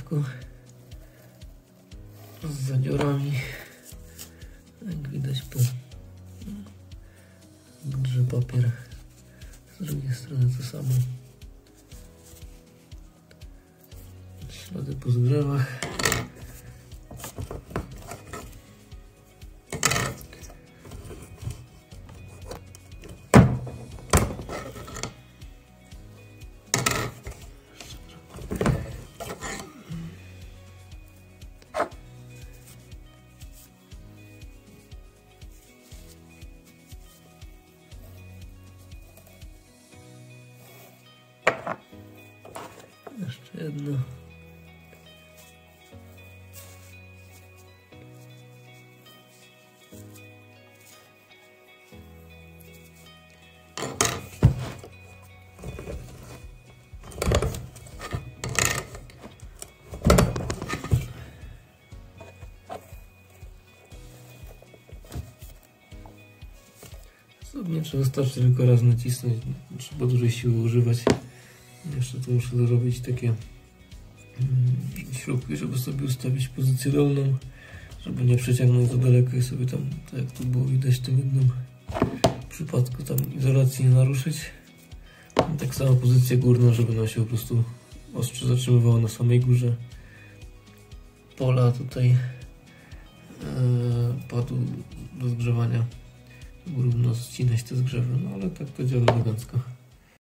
zgrzewko z zadziorami. Jak widać drży papier. Z drugiej strony to samo. Ślady po zgrzewach. Jeszcze jedno. Wystarczy tylko raz nacisnąć, trzeba dużej siły używać. Jeszcze tu muszę dorobić takie śrubki, żeby sobie ustawić pozycję dolną, żeby nie przeciągnąć za daleko i sobie tam, tak jak tu było widać w tym jednym przypadku, tam izolacji nie naruszyć. I tak samo pozycję górną, żeby nam się po prostu ostrze zatrzymywało na samej górze pola tutaj padu do zgrzewania, równo ścinać te zgrzewy, no ale tak to działa elegancko.